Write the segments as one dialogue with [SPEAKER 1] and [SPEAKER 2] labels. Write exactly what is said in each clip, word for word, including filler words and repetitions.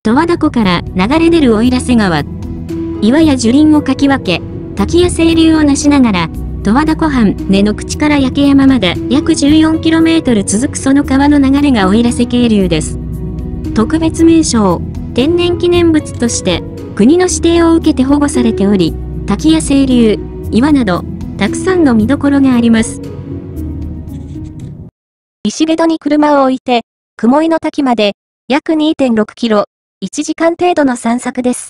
[SPEAKER 1] 十和田湖から流れ出る奥入瀬川。岩や樹林をかき分け、滝や清流をなしながら、十和田湖畔根の口から焼山まで約 じゅうよんキロメートル 続くその川の流れが奥入瀬渓流です。特別名勝、天然記念物として国の指定を受けて保護されており、滝や清流、岩など、たくさんの見どころがあります。石毛戸に車を置いて、雲井の滝まで約 にてんろくキロ、いちじかん程度の散策です。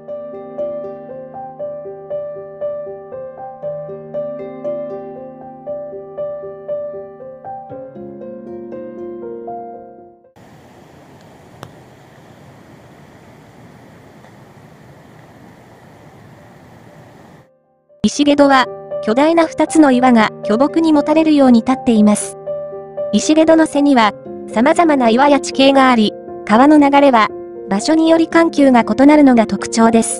[SPEAKER 1] 石毛戸は、巨大な二つの岩が巨木にもたれるように立っています。石毛戸の背には、様々な岩や地形があり、川の流れは、場所により緩急が異なるのが特徴です。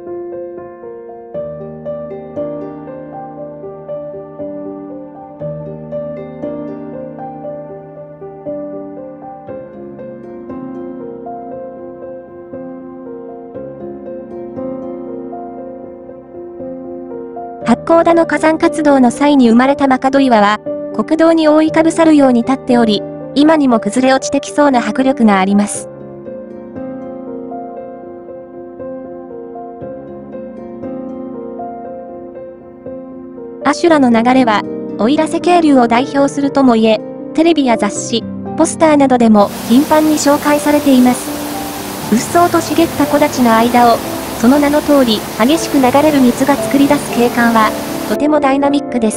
[SPEAKER 1] 八甲田の火山活動の際に生まれた真門岩は、国道に覆いかぶさるように立っており、今にも崩れ落ちてきそうな迫力があります。阿修羅の流れは、奥入瀬渓流を代表するともいえ、テレビや雑誌、ポスターなどでも頻繁に紹介されています。うっそうと茂った木立の間を、その名の通り激しく流れる水が作り出す景観は、とてもダイナミックです。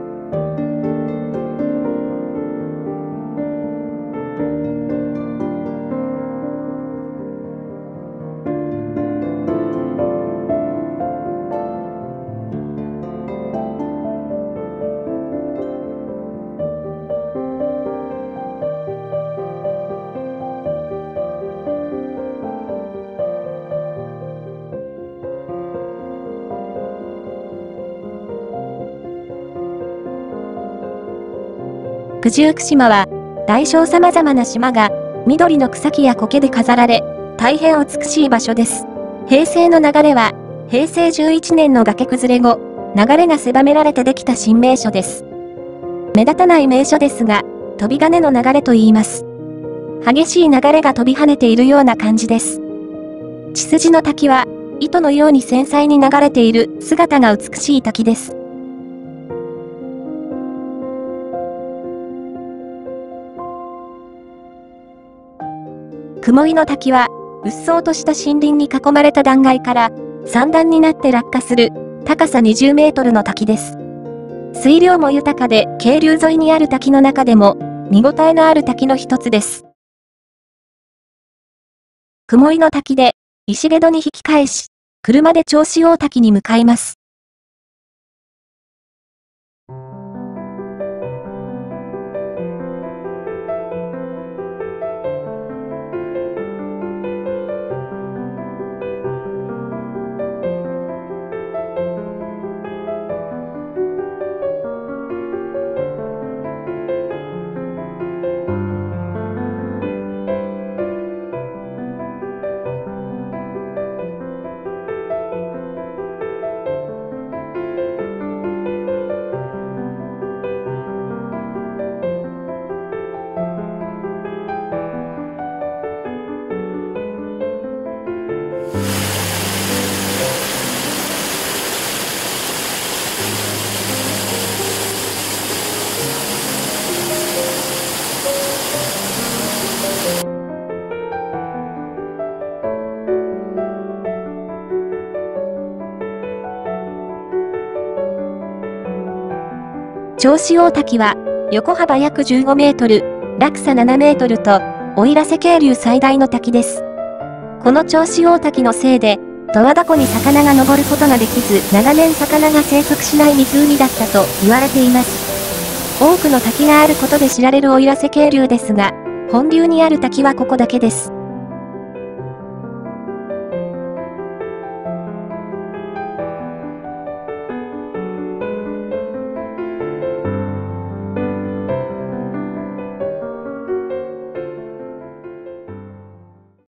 [SPEAKER 1] 九十九島は、大小様々な島が、緑の草木や苔で飾られ、大変美しい場所です。平成の流れは、へいせいじゅういちねんの崖崩れ後、流れが狭められてできた新名所です。目立たない名所ですが、飛び金の流れと言います。激しい流れが飛び跳ねているような感じです。血筋の滝は、糸のように繊細に流れている姿が美しい滝です。雲井の滝は、うっそうとした森林に囲まれた断崖から、三段になって落下する、高さにじゅうメートルの滝です。水量も豊かで、渓流沿いにある滝の中でも、見応えのある滝の一つです。雲井の滝で、石毛戸に引き返し、車で銚子大滝に向かいます。銚子大滝は、横幅約じゅうごメートル、落差ななメートルと、奥入瀬渓流最大の滝です。この銚子大滝のせいで、十和田湖に魚が登ることができず、長年魚が生息しない湖だったと言われています。多くの滝があることで知られる奥入瀬渓流ですが、本流にある滝はここだけです。